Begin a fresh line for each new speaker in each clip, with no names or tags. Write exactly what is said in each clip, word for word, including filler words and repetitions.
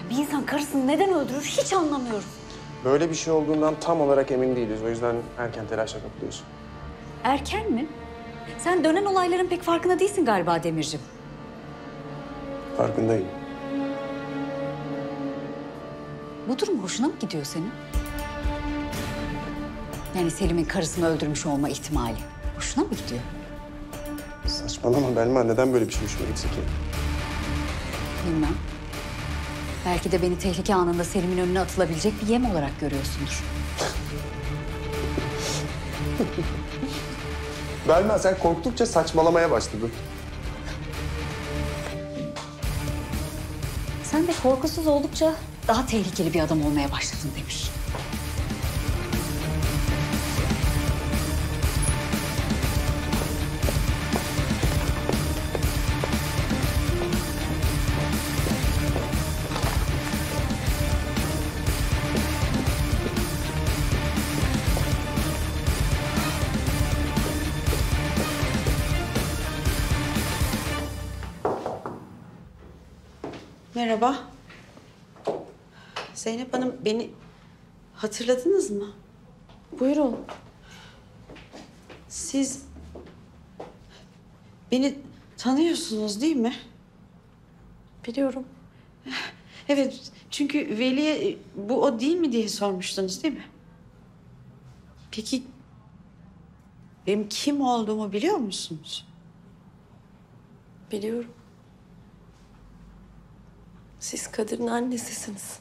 Bir insan karısını neden öldürür hiç anlamıyorum.
Böyle bir şey olduğundan tam olarak emin değiliz. O yüzden erken telaşa kapılıyorsun.
Erken mi? Sen dönen olayların pek farkında değilsin galiba Demircim.
Farkındayım.
Bu durum hoşuna mı gidiyor senin? Yani Selim'in karısını öldürmüş olma ihtimali. Hoşuna mı gidiyor?
Saçmalama Belma. Neden böyle bir şey hoşuma gitsin ki?
Bilmem. Belki de beni tehlike anında Selim'in önüne atılabilecek bir yem olarak görüyorsundur.
Belma sen korktukça saçmalamaya başladın.
Sen de korkusuz oldukça daha tehlikeli bir adam olmaya başladın Demir.
Merhaba. Zeynep Hanım, beni hatırladınız mı?
Buyurun.
Siz beni tanıyorsunuz değil mi?
Biliyorum.
Evet, çünkü Veli'ye bu o değil mi diye sormuştunuz değil mi? Peki benim kim olduğumu biliyor musunuz?
Biliyorum. Siz Kadir'in annesisiniz.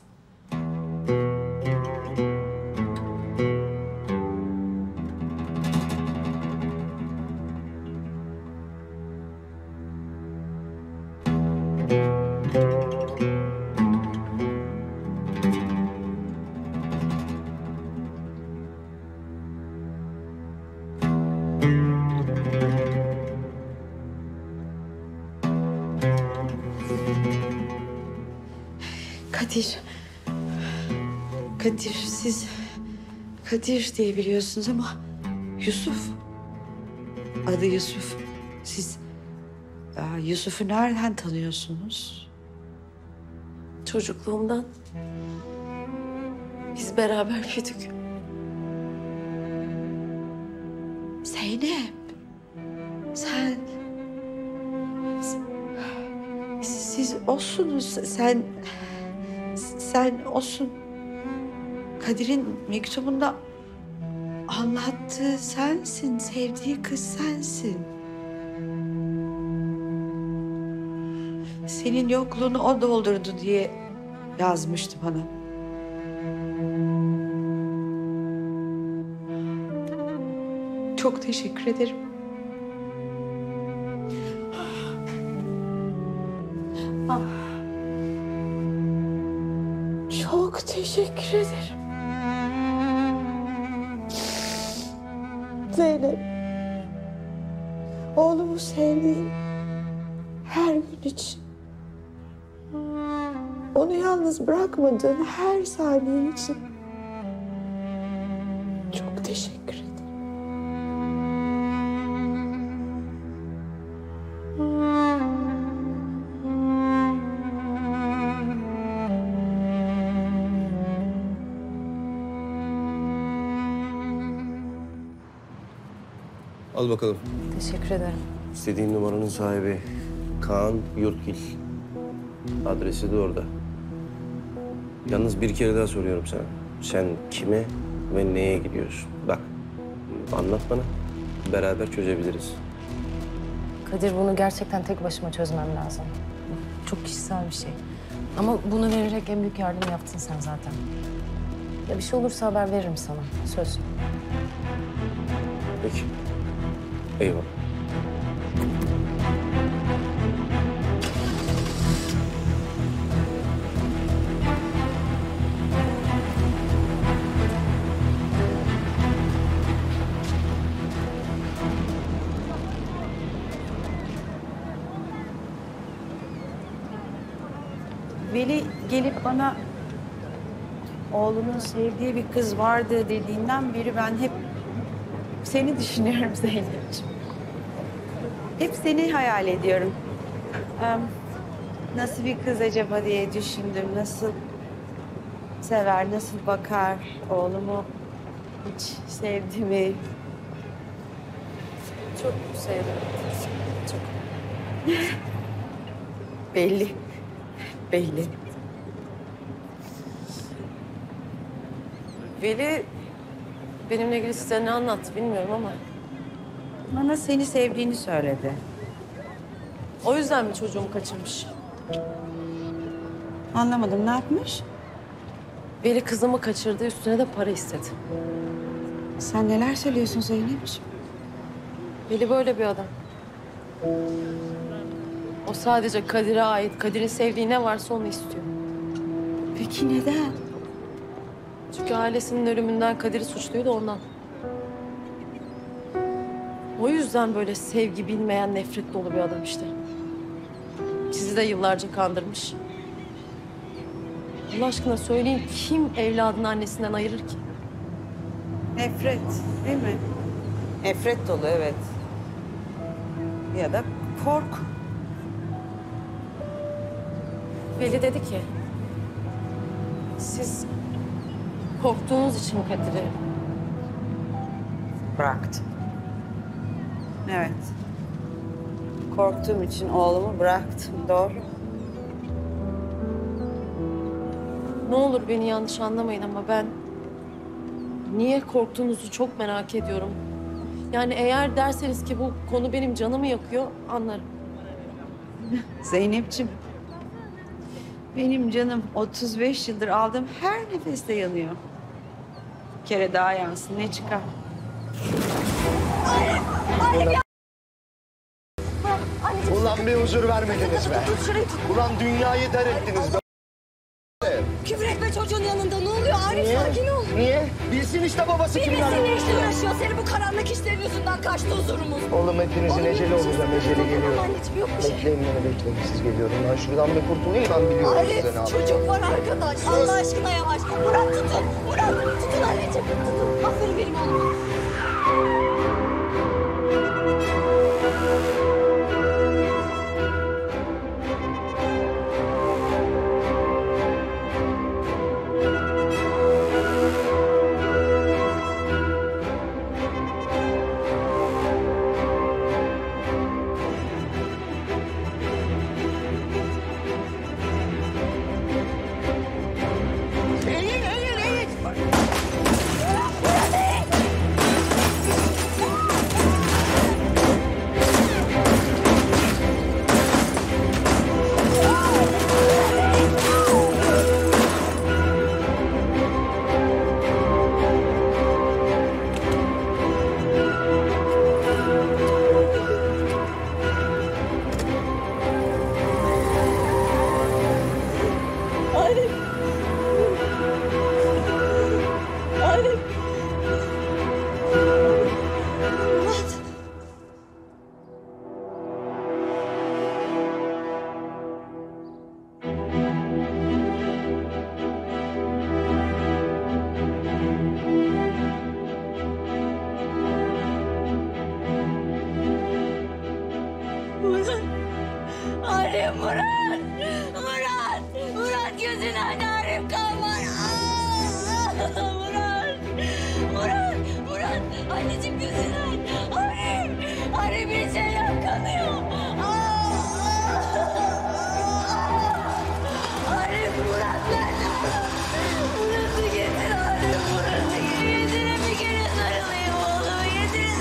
Kadir. Kadir, siz Kadir diye biliyorsunuz ama Yusuf. Adı Yusuf. Siz aa, Yusuf'u nereden tanıyorsunuz?
Çocukluğumdan. Biz beraber büyüdük.
Zeynep. Sen... Siz osunuz. Sen... Sen osun. Kadir'in mektubunda anlattığı sensin. Sevdiği kız sensin. Senin yokluğunu o doldurdu diye yazmıştı bana. Çok teşekkür ederim. Ah. Çok teşekkür ederim. Zeynep. Oğlumu sevdiğim her gün için. Onu yalnız bırakmadığın her saniye için. Çok teşekkür ederim.
Al bakalım.
Teşekkür ederim.
İstediğin numaranın sahibi Kaan Yurtgil. Adresi de orada. Yalnız bir kere daha soruyorum sana. Sen kime ve neye gidiyorsun? Bak, anlat bana. Beraber çözebiliriz.
Kadir, bunu gerçekten tek başıma çözmem lazım. Çok kişisel bir şey. Ama bunu vererek en büyük yardım yaptın sen zaten. Ya bir şey olursa haber veririm sana. Söz.
Peki. Eyvallah.
Veli gelip bana oğlunun sevdiği bir kız vardı dediğinden beri ben hep seni düşünüyorum Zeynep'ciğim. Hep seni hayal ediyorum. Ee, nasıl bir kız acaba diye düşündüm. Nasıl sever, nasıl bakar oğlumu hiç sevdi mi?
Çok sevdim. Çok.
Belli. Belli.
Veli benimle ilgili size ne anlattı bilmiyorum ama
Bana seni sevdiğini söyledi.
o yüzden mi çocuğumu kaçırmış?
Anlamadım, ne yapmış?
Veli kızımı kaçırdı, üstüne de para istedi.
Sen neler söylüyorsun Zeynep'ciğim?
Veli böyle bir adam. O sadece Kadir'e ait, Kadir'in sevdiği ne varsa onu istiyor.
Peki neden?
Çünkü ailesinin ölümünden Kadir'i suçluydu ondan. O yüzden böyle sevgi bilmeyen, nefret dolu bir adam işte. Sizi de yıllarca kandırmış. Allah aşkına söyleyin, kim evladını annesinden ayırır ki?
Nefret, değil mi? Nefret dolu, evet. Ya da korku.
Veli dedi ki, siz korktuğunuz için Kadir'i
Bıraktım. Evet. Korktuğum için oğlumu bıraktım, doğru.
ne olur beni yanlış anlamayın ama ben niye korktuğunuzu çok merak ediyorum. Yani eğer derseniz ki bu konu benim canımı yakıyor, anlarım.
Zeynep'ciğim, benim canım otuz beş yıldır aldığım her nefeste yanıyor. Bir kere daha yansın, ne çıkar?
Ulan bir huzur vermediniz be. Ulan dünyayı dar ettiniz be.
Küfür etme çocuğun yanında. Ne oluyor? Arif
Niye?
sakin ol.
Niye? Bilsin işte babası
Bir
kimler.
seninle işle uğraşıyor. Seni bu karanlık işlerin yüzünden kaçtı huzurumuz.
Oğlum hepinizin
Oğlum,
eceli
bir şey
olacak.
söyle.
Eceli
Tamam,
geliyor.
anneciğim, yok bir şey.
Bekleyin beni bekleyin. Siz geliyorum. Ben şuradan bir kurtulayım. Ben biliyorum
Arif
size ne yapacağım.
çocuk var arkadaş. Allah aşkına yavaş. Murat tutun. Murat tutun anneciğim. Tutun. Aferin benim oğluma. Arif Murat! Murat! Murat gözün aç Arif kan var. Aa! Murat! Murat! Murat! Anneciğim gözün aç. Arif! Arif bir şey yap kanıyor. Aa! Arif Murat nerede? Murat'ı getir Arif Murat'ı getir. Yedire bir kere sarılayım oğlum yedire.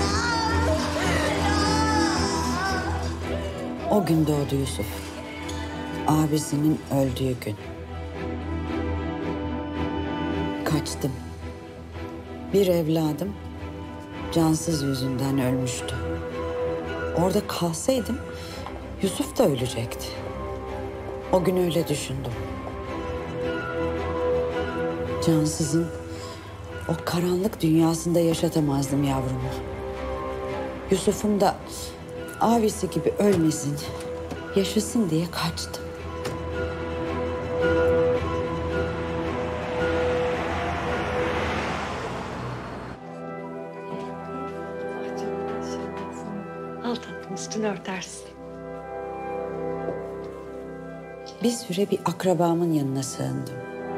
Aa!
O gün doğdu Yusuf. Abisinin öldüğü gün. Kaçtım. Bir evladım cansız yüzünden ölmüştü. Orada kalsaydım Yusuf da ölecekti. O gün öyle düşündüm. Cansızın o karanlık dünyasında yaşatamazdım yavrumu. Yusuf'un da abisi gibi ölmesin, yaşasın diye kaçtım.
Al tatlım üstünü örtersin.
bir süre bir akrabamın yanına sığındım.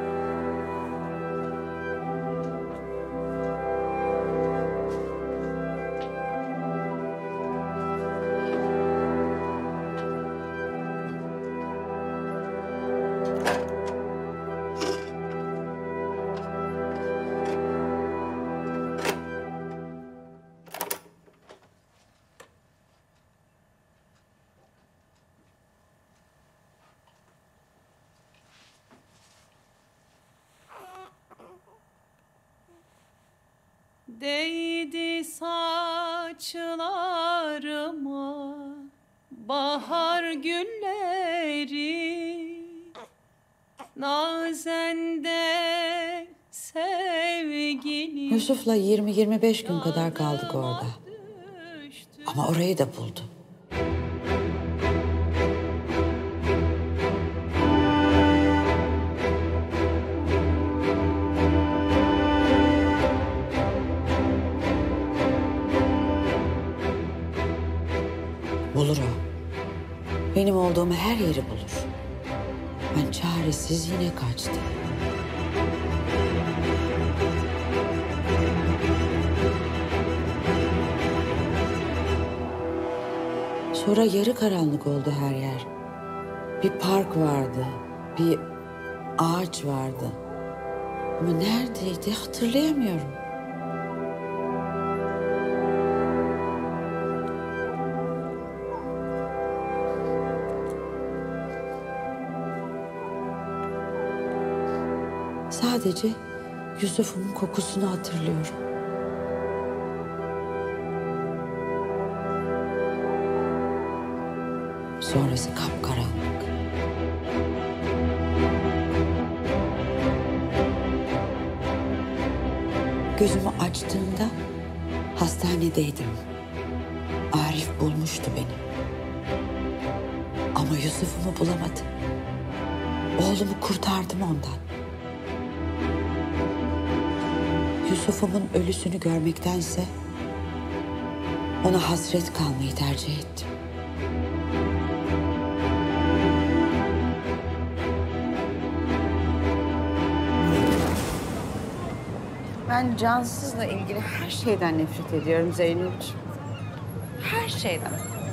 Değdi saçlarıma bahar gülleri, nazende sevgilim.
Yusuf'la yirmi yirmi beş gün kadar kaldık orada. Ama orayı da buldu. Bulur o. Benim olduğumu her yeri bulur. Ben çaresiz yine kaçtım. Sonra yarı karanlık oldu her yer. Bir park vardı, bir ağaç vardı. Ama neredeydi hatırlayamıyorum. Sadece Yusuf'un kokusunu hatırlıyorum. Sonrası kapkaranlık. Gözümü açtığımda hastanedeydim. Arif bulmuştu beni. Ama Yusuf'umu bulamadım. Oğlumu kurtardım ondan. Yusuf'umun ölüsünü görmektense ona hasret kalmayı tercih ettim. Ben cansızla ilgili her şeyden nefret ediyorum Zeynep'ciğim. Her şeyden.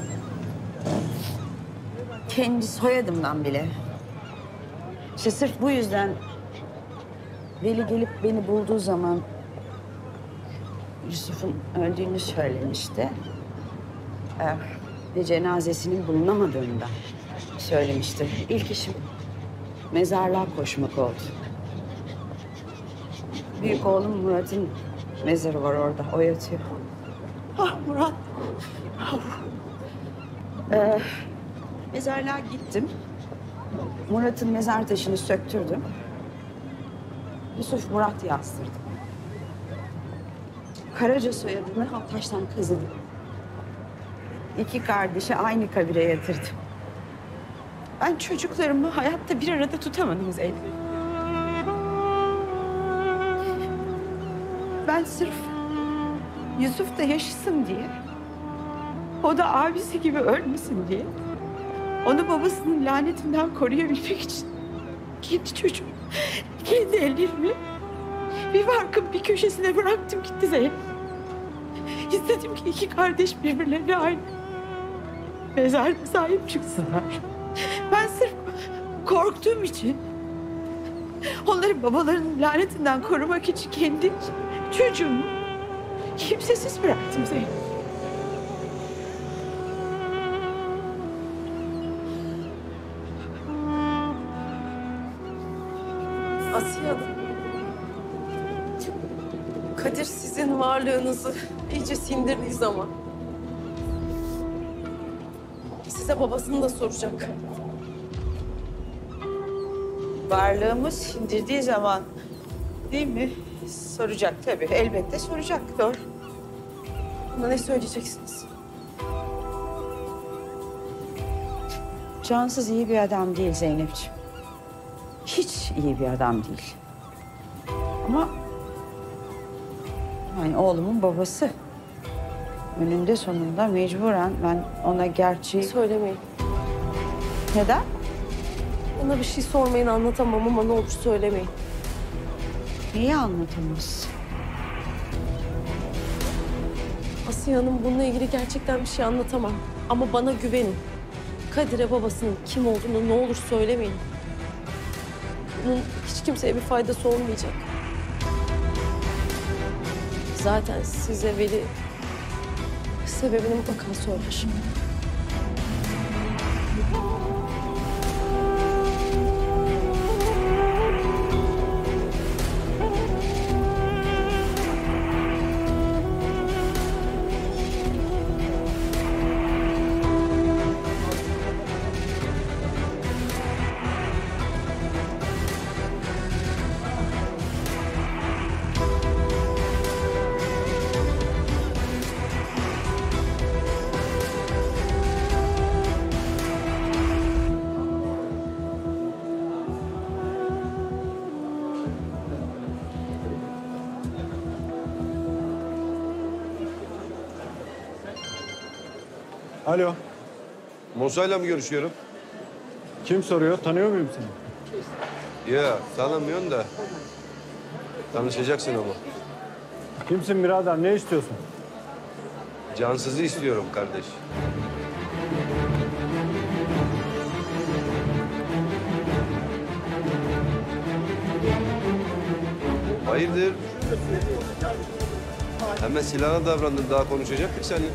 Kendi soyadımdan bile. İşte sırf bu yüzden Veli gelip beni bulduğu zaman Yusuf'un öldüğünü söylemişti. Ee, ve cenazesinin bulunamadığını da söylemişti. İlk işim mezarlığa koşmak oldu. Büyük oğlum Murat'ın mezarı var orada, o yatıyor. Ah Murat! Ee, mezarlığa gittim. Murat'ın mezar taşını söktürdüm. Yusuf Murat yazdırdım. Karaca soyadını Haltaş'tan kazıdım. İki kardeşi aynı kabire yatırdım. Ben çocuklarımı hayatta bir arada tutamadım Zeynep. Ben sırf Yusuf da yaşasın diye, o da abisi gibi ölmesin diye, onu babasının lanetinden koruyabilmek için kendi çocuğum, kendi ellerimi bir barkın bir köşesine bıraktım gitti Zeynep. İstedim ki iki kardeş birbirlerine aynı mezarda sahip çıksınlar. Ben sırf korktuğum için, onları babalarının lanetinden korumak için kendi çocuğumu kimsesiz bıraktım Zeynep.
Asiye Hanım. Kadir sizin varlığınızı iyice sindirdiği zaman size babasını da soracak.
Varlığımı sindirdiği zaman değil mi? Soracak tabii. Elbette soracak. Doğru.
Buna ne söyleyeceksiniz?
Cansız iyi bir adam değil Zeynep'ciğim. Hiç iyi bir adam değil. Ama yani oğlumun babası. Önünde sonunda mecburen ben ona gerçeği...
Söylemeyin.
Neden?
Bana bir şey sormayın, anlatamam ama ne olur söylemeyin.
Neyi anlatamazsın?
Asiye Hanım, bununla ilgili gerçekten bir şey anlatamam. Ama bana güvenin. Kadir'e babasının kim olduğunu ne olur söylemeyin. Bunun hiç kimseye bir faydası olmayacak. Zaten size Veli sebebini mutlaka söyler.
Alo.
Musa'yla mı görüşüyorum?
Kim soruyor? Tanıyor muyum seni?
Ya tanımıyorsun da. Tanışacaksın ama.
Kimsin birader? Ne istiyorsun?
Cansız'ı istiyorum kardeş. Hayırdır? Hemen silahına davrandın. Daha konuşacaktık seninle.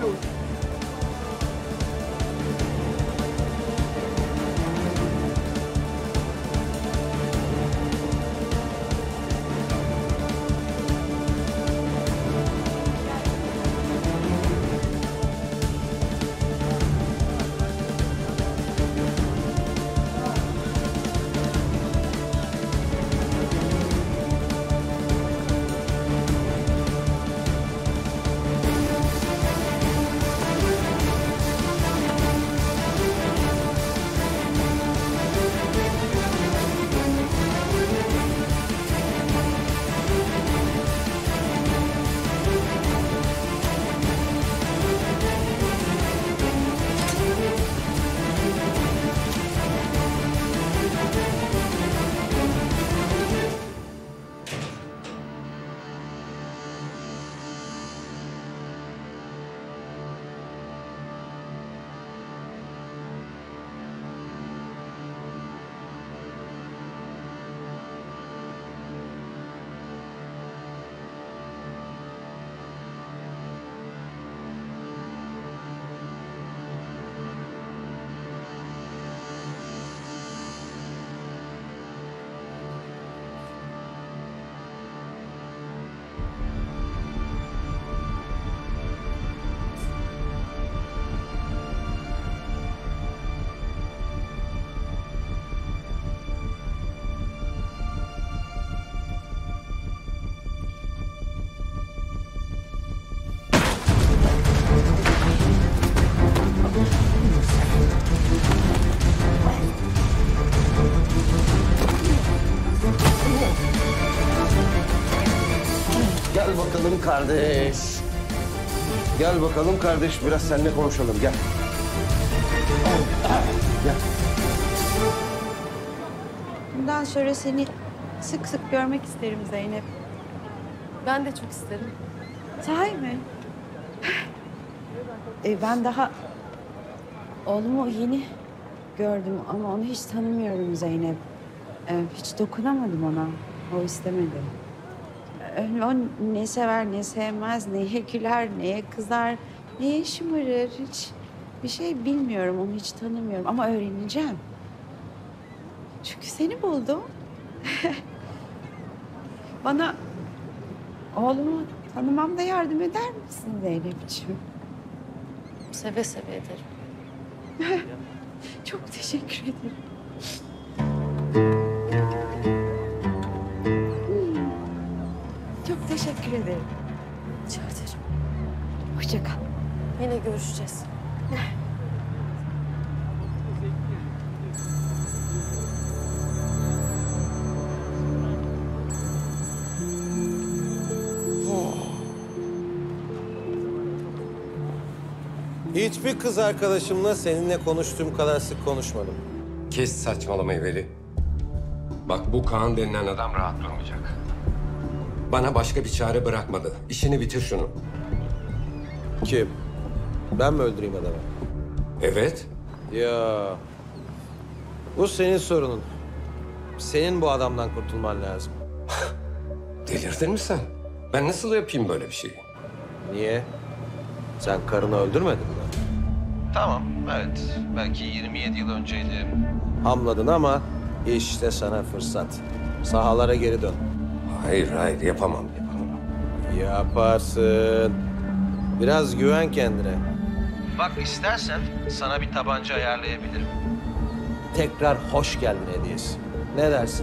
Gel bakalım kardeş. Gel bakalım kardeş. Biraz seninle konuşalım. Gel. Gel.
Bundan sonra seni sık sık görmek isterim Zeynep.
Ben de çok isterim.
Sahi mi? E, ben daha oğlumu yeni gördüm ama onu hiç tanımıyorum Zeynep. E, hiç dokunamadım ona. O istemedi. E, o ne sever, ne sevmez, neye güler, neye kızar, neye şımarır. Hiç bir şey bilmiyorum, onu hiç tanımıyorum ama öğreneceğim. Çünkü seni buldum. Bana oğlumu tanımamda yardım eder misin Zeynep'ciğim?
Seve seve ederim.
Çok teşekkür ederim. Çok teşekkür ederim.
Rica ederim.
Hoşça kal.
Yine görüşeceğiz.
Hiçbir kız arkadaşımla seninle konuştuğum kadar sık konuşmadım. Kes saçmalamayı Veli. Bak bu Kaan denilen adam rahat durmayacak. Bana başka bir çare bırakmadı. İşini bitir şunu.
Kim? Ben mi öldüreyim adamı?
Evet.
Ya bu senin sorunun. Senin bu adamdan kurtulman lazım.
Delirdin mi sen? Ben nasıl yapayım böyle bir şeyi?
Niye? Sen karını öldürmedin mi? Tamam, evet. Belki yirmi yedi yıl önceydi. Hamladın ama işte sana fırsat. Sahalara geri dön.
Hayır, hayır. Yapamam, yapamam.
Yaparsın. Biraz güven kendine. Bak istersen sana bir tabanca ayarlayabilirim. Tekrar hoş geldin hediyesi. Ne dersin?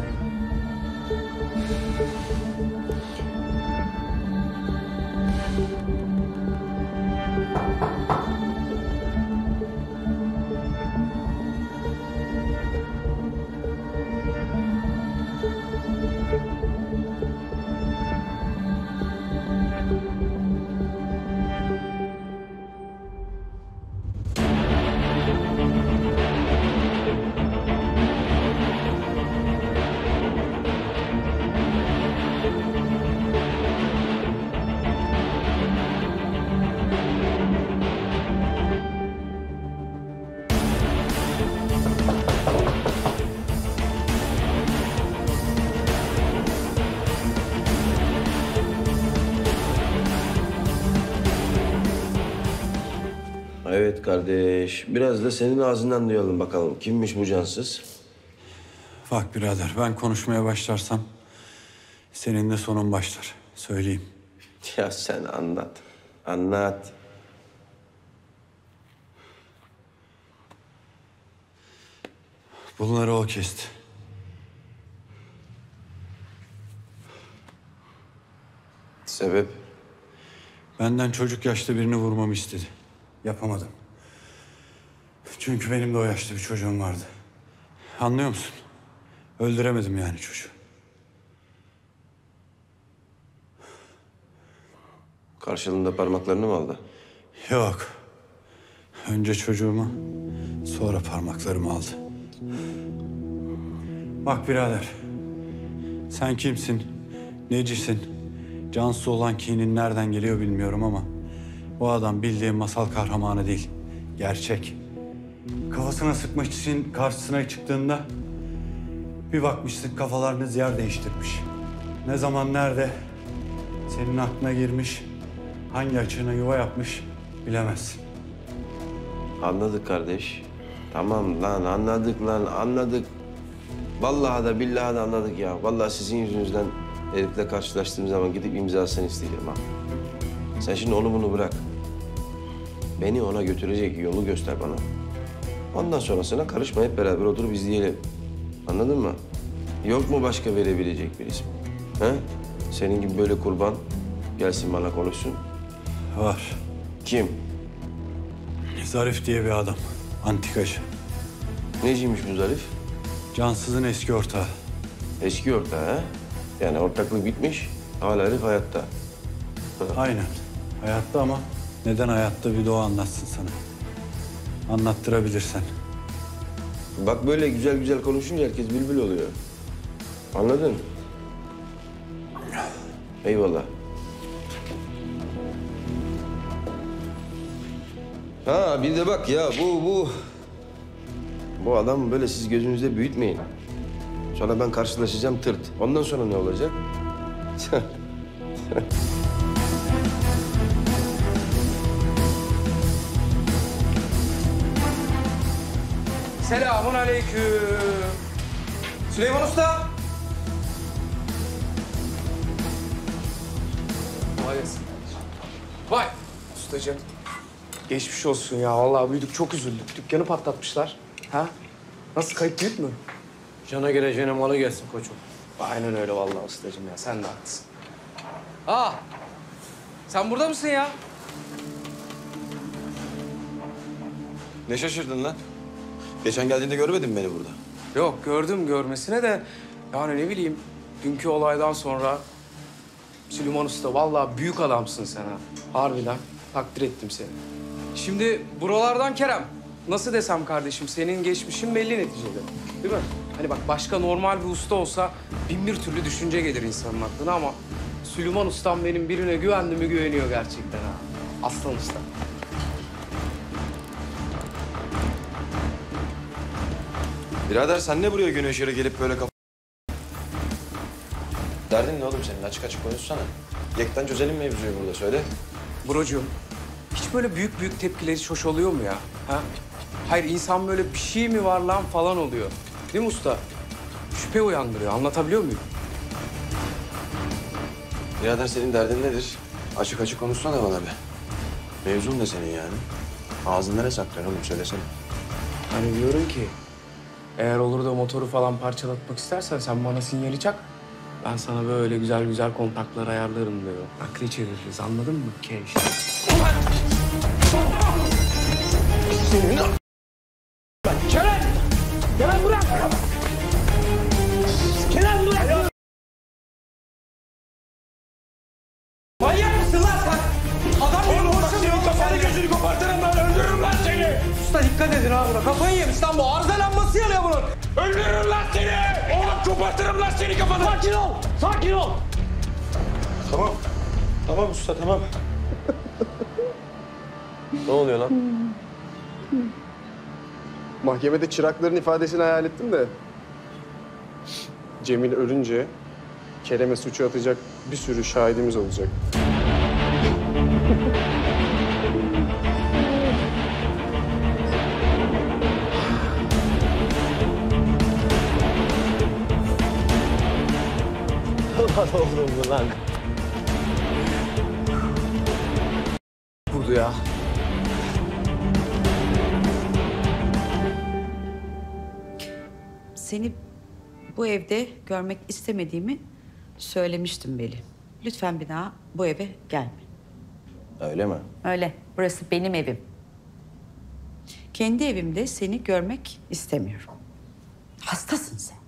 Evet kardeş. Biraz da senin ağzından duyalım bakalım. Kimmiş bu cansız?
Bak birader, ben konuşmaya başlarsam senin de sonun başlar. Söyleyeyim.
Ya sen anlat. Anlat.
Bunları o kesti.
Sebep?
Benden çocuk yaşta birini vurmamı istedi. Yapamadım. Çünkü benim de o yaşta bir çocuğum vardı. Anlıyor musun? Öldüremedim yani çocuğu.
Karşılığında parmaklarını mı aldı?
Yok. Önce çocuğumu, sonra parmaklarımı aldı. Bak birader, sen kimsin, necisin, Cansu olan kinin nereden geliyor bilmiyorum ama bu adam bildiğin masal kahramanı değil, gerçek. Kafasına sıkmak için karşısına çıktığında bir bakmışsın kafalarınız yer değiştirmiş. Ne zaman nerede senin aklına girmiş, hangi açığına yuva yapmış bilemezsin.
Anladık kardeş. Tamam lan anladık lan anladık. Vallahi da billahi da anladık ya. Vallahi sizin yüzünüzden herifle karşılaştığım zaman gidip imzasını isteyeceğim ha. Sen şimdi onu bunu bırak. Beni ona götürecek yolu göster bana. Ondan sonrasına karışma, hep beraber oturup izleyelim. Anladın mı? Yok mu başka verebilecek bir isim? He? Senin gibi böyle kurban gelsin bana konuşsun.
Var.
Kim?
Zarif diye bir adam, antikacı.
Neciymiş bu Zarif?
Cansız'ın eski ortağı.
Eski ortağı ha? Yani ortaklık bitmiş, hala herif hayatta.
Aynen. Hayatta ama neden hayatta bir de o anlatsın sana. Anlattırabilirsen.
Bak böyle güzel güzel konuşunca herkes bülbül oluyor. Anladın? Eyvallah. Ha bir de bak ya bu bu... Bu adam böyle siz gözünüzde büyütmeyin. Sonra ben karşılaşacağım tırt. Ondan sonra ne olacak?
Selamun aleyküm. Süleyman Usta. Vay gelsin. Vay. Ustacığım. Geçmiş olsun ya. Vallahi büyüdük, çok üzüldük. Dükkanı patlatmışlar. Ha? Nasıl, kayıp büyük mü?
Cana gireceğine malı gelsin koçum.
Aynen öyle vallahi ustacığım ya. Sen de haklısın. Aa! Sen burada mısın ya?
Ne şaşırdın lan? Geçen geldiğinde görmedin mi beni burada?
Yok, gördüm görmesine de yani ne bileyim, dünkü olaydan sonra Süleyman Usta vallahi büyük adamsın sen ha. Harbiden takdir ettim seni. Şimdi buralardan Kerem. nasıl desem kardeşim, senin geçmişin belli neticede. Değil mi? Hani bak başka normal bir usta olsa bin bir türlü düşünce gelir insanın aklına ama Süleyman ustam benim birine güvendi mi güveniyor gerçekten ha. Aslan usta.
Birader sen ne buraya gün ışığı gelip böyle kaf... Derdin ne oğlum senin? Açık açık konuşsana. Yekten çözelim mevzuyu burada söyle.
Brocuğum, hiç böyle büyük büyük tepkiler hiç hoş oluyor mu ya? Ha? Hayır, insan böyle bir şey mi var lan falan oluyor. Değil mi usta? Şüphe uyandırıyor. Anlatabiliyor muyum?
Birader senin derdin nedir? Açık açık konuşsana bana be. Mevzun ne senin yani? Ağzında ne saklıyorsun oğlum söylesene.
Hani diyorum ki, eğer olur da motoru falan parçalatmak istersen sen bana sinyali çak. Ben sana böyle güzel güzel kontaklar ayarlarım diyor. Akli çeviririz, anladın mı? Keş.
Kerem! Kerem bırak! Kerem bırak! Manyak mısın lan sen? Adam benim boşum yok. Kafanı gözünü kopartırım ben. Öldürürüm lan seni.
Usta dikkat edin ha buna. Kafayı yemiş lan bu. Arızalanması yanıyor bunun.
Öldürürüm lan seni. Oğlum kopartırım lan seni kafanı. Sakin ol. Sakin ol.
Tamam. Tamam usta tamam. Ne oluyor lan?
Mahkemede çırakların ifadesini hayal ettim de... Cemil ölünce Kerem'e suçu atacak bir sürü şahidimiz olacak.
Ulan oğlum bu lan.
Vurdu ya.
Seni bu evde görmek istemediğimi söylemiştim Veli. Lütfen bir daha bu eve gelme.
Öyle mi?
Öyle. Burası benim evim. Kendi evimde seni görmek istemiyorum. Hastasın sen.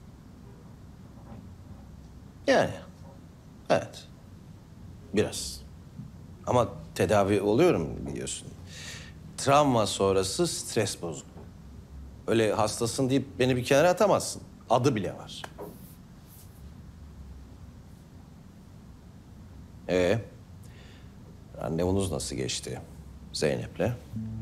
Yani. Evet. Biraz. Ama tedavi oluyorum biliyorsun. Travma sonrası stres bozukluğu. Öyle hastasın deyip beni bir kenara atamazsın. Adı bile var. Ee, randevunuz nasıl geçti Zeynep'le?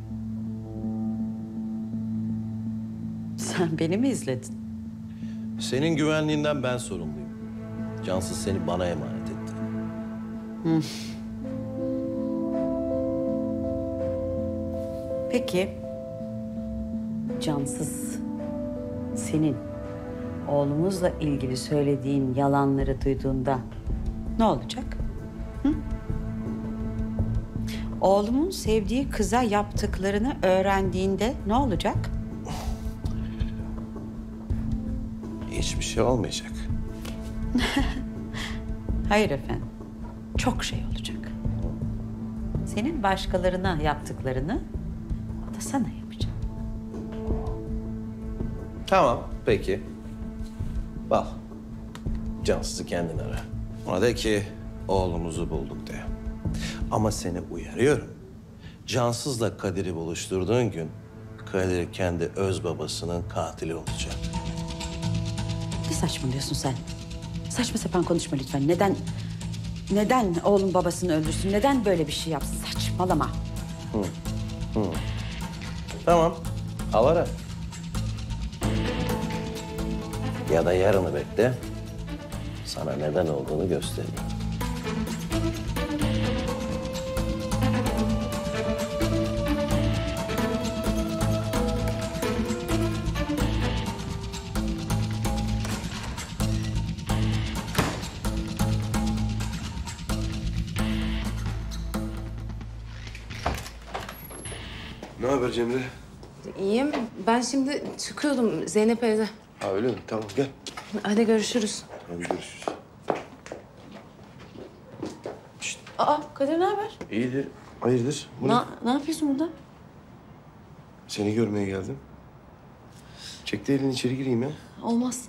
Sen beni mi izledin?
Senin güvenliğinden ben sorumluyum. Cansız seni bana emanet etti.
Hı. Peki, Cansız senin oğlumuzla ilgili söylediğin yalanları duyduğunda ne olacak? Hı? Oğlumun sevdiği kıza yaptıklarını öğrendiğinde ne olacak?
Hiçbir şey olmayacak.
Hayır efendim. Çok şey olacak. Senin başkalarına yaptıklarını o da sana yapacak.
Tamam, peki. Bak, Cansız'ı kendin ara. Ona de ki oğlumuzu bulduk de. Ama seni uyarıyorum. Cansız'la Kadir'i buluşturduğun gün Kadir kendi öz babasının katili olacak.
Ne saçmalıyorsun sen? Saçma sapan konuşma lütfen. Neden, neden oğlum babasını öldürsün? Neden böyle bir şey yapsın? Saçmalama.
Hı. Hı. Tamam, al ara. Ya da yarını bekle. Sana neden olduğunu göstereyim.
Ne haber Cemre?
İyiyim. Ben şimdi çıkıyordum Zeynep evde.
Ha öyle mi? Tamam gel.
Hadi görüşürüz.
Hadi görüşürüz.
Aa Kadir ne haber?
İyidir. Hayırdır? Bu ne?
Ne, ne yapıyorsun burada?
Seni görmeye geldim. Çek de elini içeri gireyim ya.
Olmaz.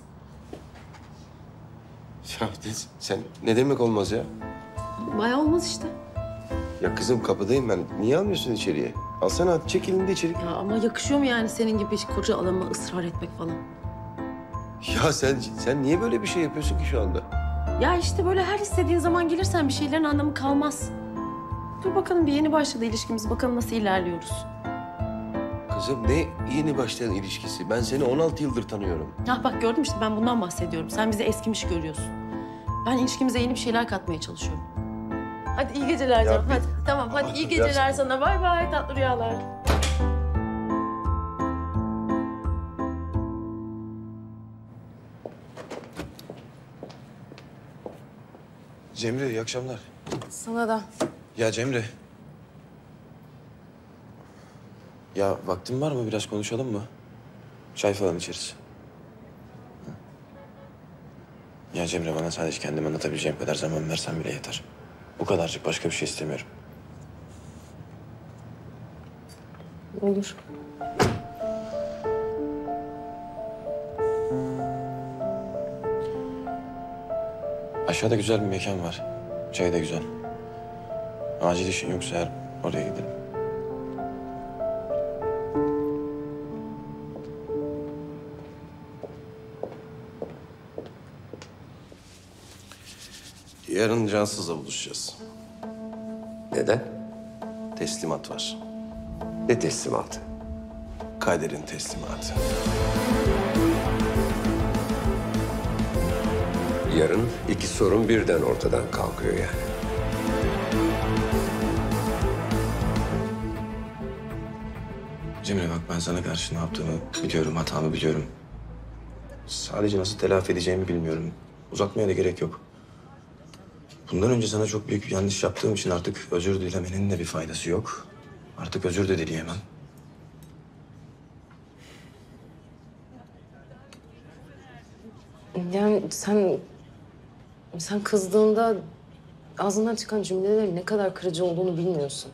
Ya sen ne demek olmaz ya?
Bayağı olmaz işte.
Ya kızım kapıdayım ben. Niye almıyorsun içeriye?
Alsana hadi çek elini de içeri.
Ya ama yakışıyor mu yani senin gibi koca adama ısrar etmek falan?
Ya sen sen niye böyle bir şey yapıyorsun ki şu anda?
Ya işte böyle her istediğin zaman gelirsen bir şeylerin anlamı kalmaz. Dur bakalım bir yeni başladı ilişkimiz. Bakalım nasıl ilerliyoruz.
Kızım ne yeni başlayan ilişkisi? Ben seni on altı yıldır tanıyorum.
Ah bak gördüm işte ben bundan bahsediyorum. Sen bizi eskimiş görüyorsun. Ben ilişkimize yeni bir şeyler katmaya çalışıyorum. Hadi iyi geceler canım.
bir-
Hadi tamam hadi iyi
ya
geceler
sen-
sana. Bay bay tatlı rüyalar.
Cemre iyi akşamlar.
Sana da.
Ya Cemre. Ya vaktin var mı? Biraz konuşalım mı? Çay falan içeriz. Hı. Ya Cemre bana sadece kendimi anlatabileceğim kadar zaman versen bile yeter. Bu kadarcık başka bir şey istemiyorum.
Olur.
Aşağıda güzel bir mekan var. Çay da güzel. Acil işin yoksa eğer oraya gidelim.
Yarın Cansız'la buluşacağız.
Neden?
Teslimat var.
Ne teslimatı?
Kader'in teslimatı.
Yarın iki sorun birden ortadan kalkıyor yani.
Cemre bak ben sana karşı ne yaptığımı biliyorum, hatamı biliyorum. Sadece nasıl telafi edeceğimi bilmiyorum. Uzatmaya da gerek yok. Bundan önce sana çok büyük bir yanlış yaptığım için artık özür dilemenin de bir faydası yok. Artık özür de dileyemem.
Yani sen... Sen kızdığında ağzından çıkan cümlelerin ne kadar kırıcı olduğunu bilmiyorsun.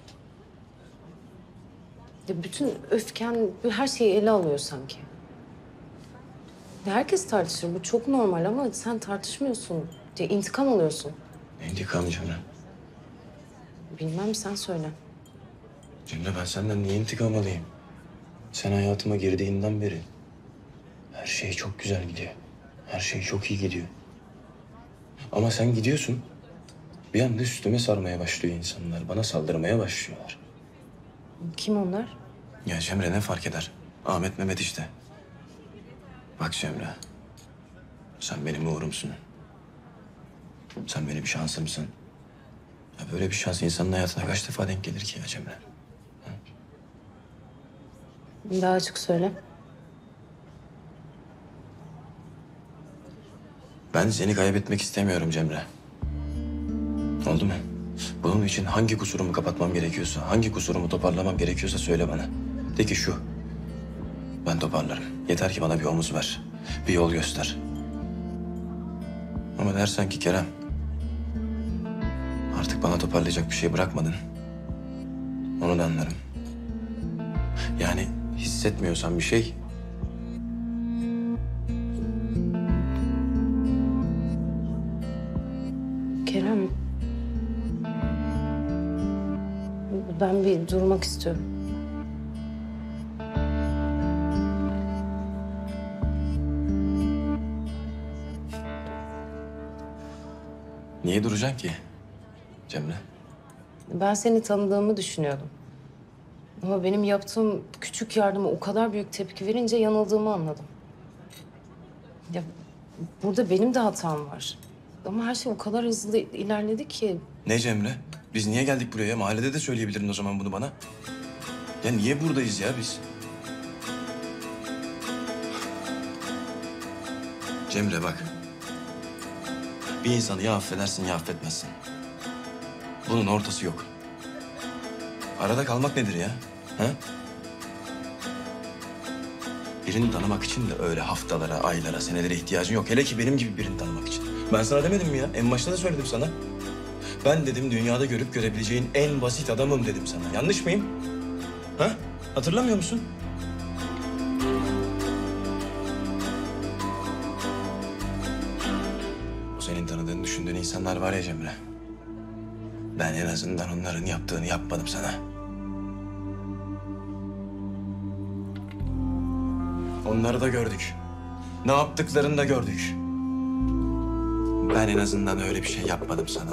Ya bütün öfken her şeyi ele alıyor sanki. Ya herkes tartışır. Bu çok normal ama sen tartışmıyorsun. Ya intikam alıyorsun.
Ne intikamı Cemre?
Bilmem sen söyle.
Cemre ben senden niye intikam alayım? Sen hayatıma girdiğinden beri her şey çok güzel gidiyor. Her şey çok iyi gidiyor. Ama sen gidiyorsun. Bir anda üstüme sarmaya başlıyor insanlar. Bana saldırmaya başlıyorlar.
Kim onlar?
Ya Cemre ne fark eder? Ahmet Mehmet işte. Bak Cemre. Sen benim uğurumsun. Sen benim şansımsın. Ya böyle bir şans insanın hayatına kaç defa denk gelir ki ya Cemre?
Daha açık söyle.
Ben seni kaybetmek istemiyorum Cemre. Oldu mu? Bunun için hangi kusurumu kapatmam gerekiyorsa, hangi kusurumu toparlamam gerekiyorsa söyle bana. De ki şu, ben toparlarım. Yeter ki bana bir omuz ver, bir yol göster. Ama dersen ki Kerem, artık bana toparlayacak bir şey bırakmadın. Onu da anlarım. Yani hissetmiyorsan bir şey,
Kerem. Ben bir durmak istiyorum.
niye duracaksın ki Cemre?
Ben seni tanıdığımı düşünüyordum. Ama benim yaptığım küçük yardıma o kadar büyük tepki verince yanıldığımı anladım. Ya burada benim de hatam var. Ama her şey o kadar hızlı ilerledi ki...
Ne Cemre? Biz niye geldik buraya? Mahallede de söyleyebilirdin o zaman bunu bana. Ya niye buradayız ya biz? Cemre bak. Bir insanı ya affedersin ya affetmezsin. Bunun ortası yok. Arada kalmak nedir ya? Ha? Birini tanımak için de öyle haftalara, aylara, senelere ihtiyacın yok. Hele ki benim gibi birini tanımak için. Ben sana demedim mi ya? En başta da söyledim sana. Ben dedim dünyada görüp görebileceğin en basit adamım dedim sana. Yanlış mıyım? Ha? Hatırlamıyor musun? O senin tanıdığını, düşündüğün insanlar var ya Cemre. Ben en azından onların yaptığını yapmadım sana. Onları da gördük. Ne yaptıklarını da gördük. Ben en azından öyle bir şey yapmadım sana.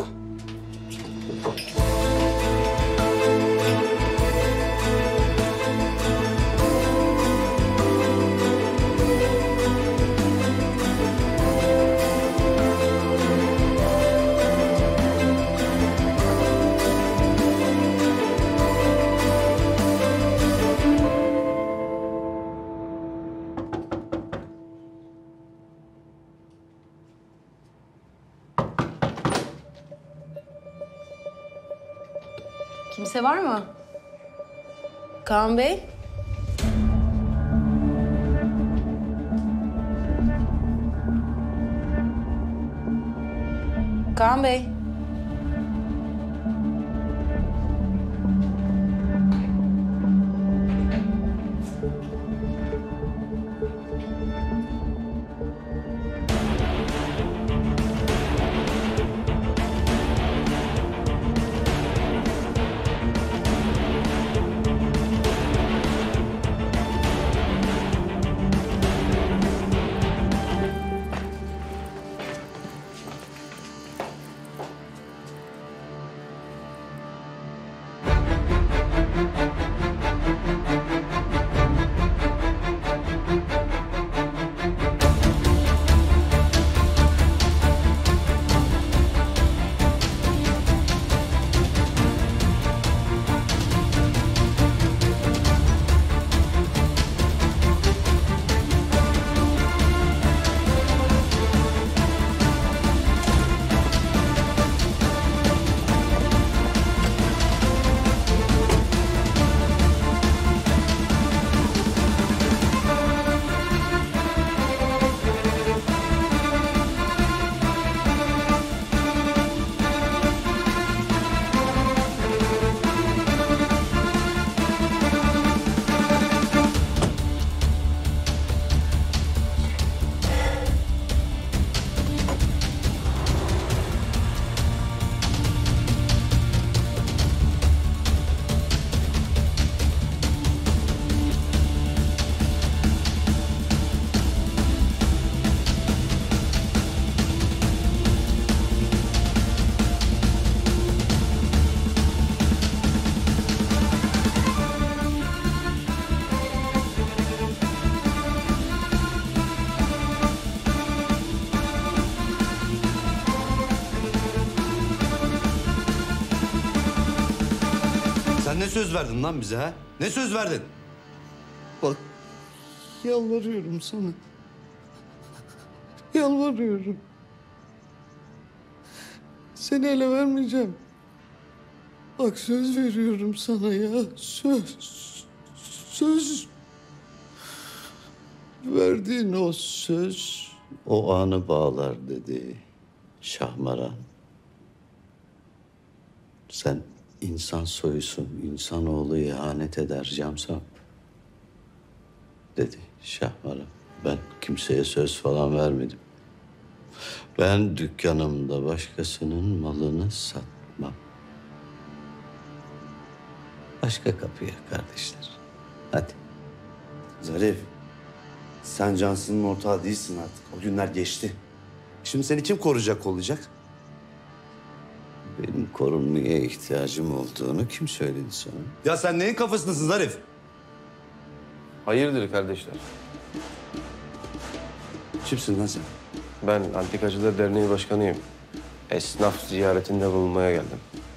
Kimse var mı? Kaan Bey? Kaan Bey?
Sen ne söz verdin lan bize ha? Ne söz verdin? Bak, yalvarıyorum sana. Yalvarıyorum. Seni ele vermeyeceğim. Bak söz veriyorum sana ya. Söz. Söz. Verdiğin o söz o anı bağlar dedi Şahmaran. Sen insan soyusun, insanoğlu ihanet eder Camsam dedi Şahmaran. Ben kimseye söz falan vermedim. Ben dükkanımda başkasının malını satmam. Başka kapıya kardeşler. Hadi.
Zarif, sen Cansu'nun ortağı değilsin artık. O günler geçti. Şimdi seni kim koruyacak olacak?
Benim korunmaya ihtiyacım olduğunu kim söyledi sana?
Ya sen neyin kafasındasın Zarif?
Hayırdır kardeşler?
Kimsin lan sen?
Ben Antikacılar Derneği Başkanıyım. Esnaf ziyaretinde bulunmaya geldim.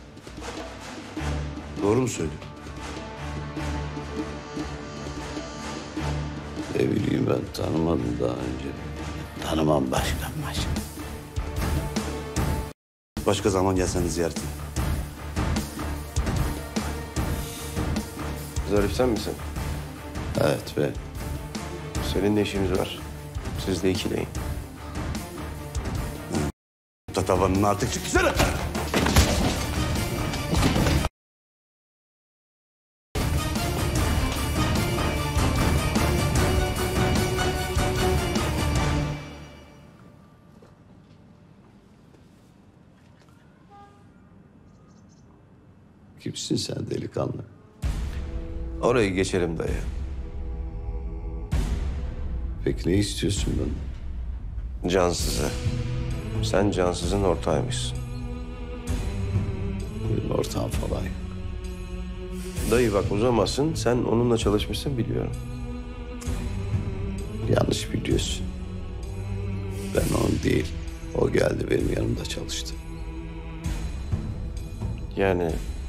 Doğru mu söylüyorsun?
Ne bileyim ben tanımadım daha önce. Tanımam başkan başkan.
Başka zaman gelseniz ziyarete.
Zarif sen misin?
Evet be.
Senin ne işiniz var? Siz de ikileyin.
Tatavanın artık çıksana.
Kimsin sen delikanlı?
Orayı geçelim dayı.
Peki ne istiyorsun benden?
Cansız'ı. Sen Cansız'ın ortağıymışsın.
Benim ortağım falan yok.
Dayı bak uzamasın. Sen onunla çalışmışsın biliyorum.
Yanlış biliyorsun. Ben onun değil. O geldi benim yanımda çalıştı.
Yani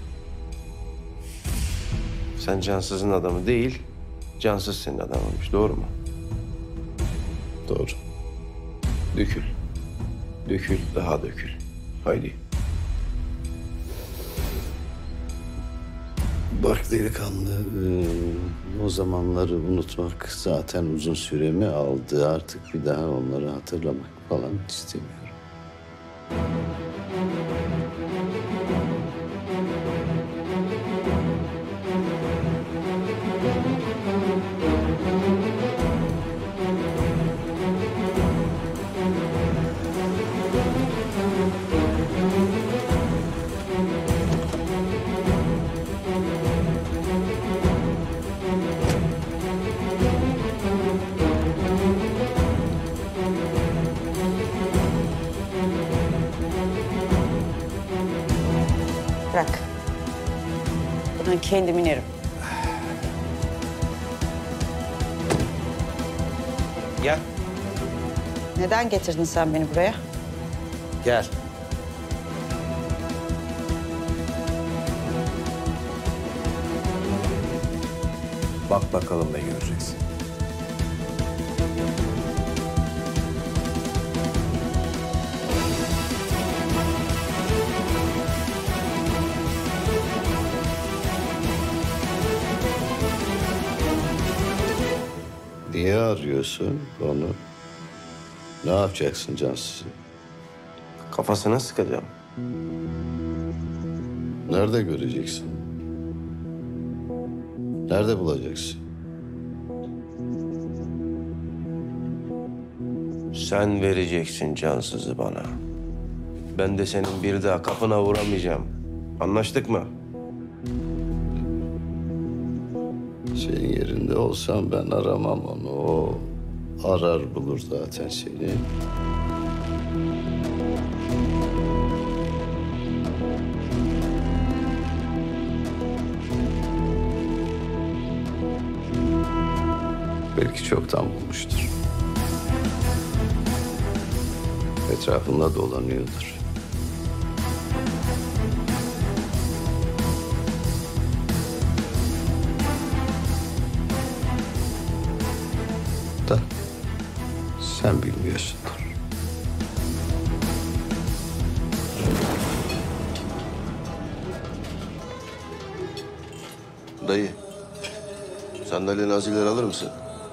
sen Cansız'ın adamı değil, Cansız senin adamıymış. Doğru mu?
Doğru.
Dökül. Dökül, daha dökül. Haydi.
Bak delikanlı, e, o zamanları unutmak zaten uzun süremi aldı. Artık bir daha onları hatırlamak falan istemiyorum.
Bırak. Ben kendim inerim.
Gel.
Neden getirdin sen beni buraya?
Gel. Bak bakalım ne göreceksin.
Niye arıyorsun onu? Ne yapacaksın Cansız'ı?
Kafasına sıkacağım.
Nerede göreceksin? Nerede bulacaksın?
Sen vereceksin Cansız'ı bana. Ben de senin bir daha kapına vuramayacağım. Anlaştık mı?
Senin yerinde olsam ben aramam onu. O arar bulur zaten seni. Belki çoktan bulmuştur. Etrafında dolanıyordur. Da sen bilmiyorsundur.
Dayı, sandalye nazileri alır mısın?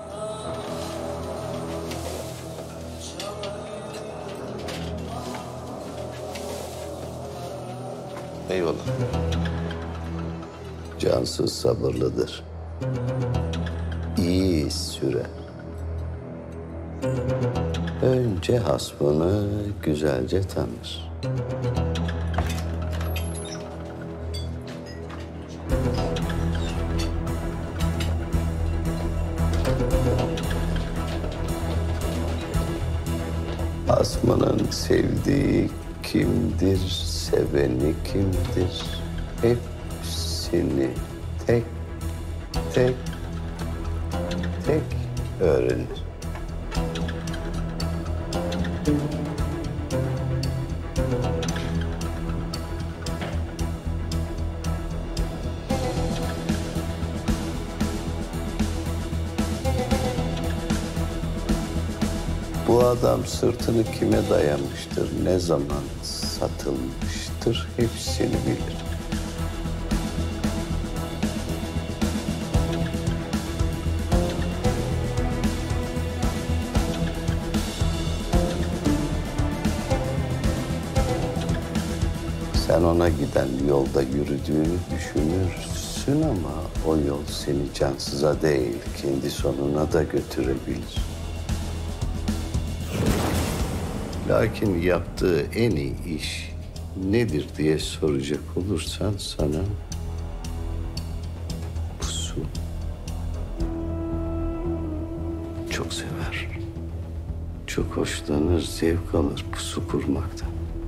Eyvallah.
Cansız sabırlıdır. İyi süre. Önce hasmını güzelce tanır. Hasmının sevdiği kimdir, seveni kimdir? Hepsini tek tek tek öğrenir. Bu adam sırtını kime dayamıştır, ne zaman satılmıştır hepsini bilir. Sen ona giden yolda yürüdüğünü düşünürsün ama o yol seni cansıza değil, kendi sonuna da götürebilir. Lakin yaptığı en iyi iş nedir diye soracak olursan sana pusu. Çok sever. çok hoşlanır, zevk alır pusu kurmaktan.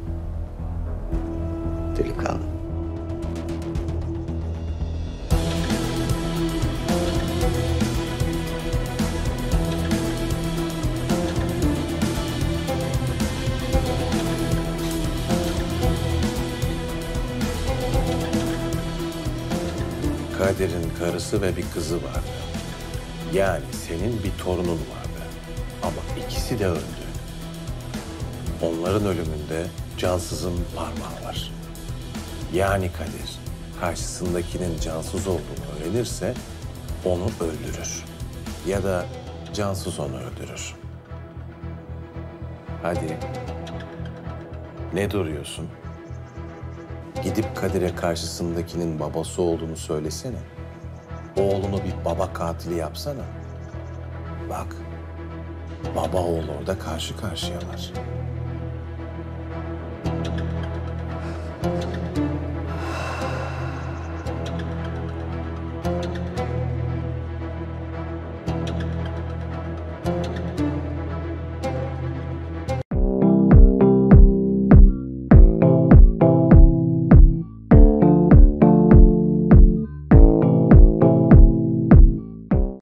Delikanlı.
Kadir'in karısı ve bir kızı vardı. Yani senin bir torunun vardı. Ama ikisi de öldü. Onların ölümünde cansızın parmağı var. Yani Kadir karşısındakinin cansız olduğunu öğrenirse onu öldürür. Ya da cansız onu öldürür. Hadi. Ne duruyorsun? Gidip Kadir'e karşısındakinin babası olduğunu söylesene. Oğlunu bir baba katili yapsana. Bak, baba oğul orada karşı karşıyalar.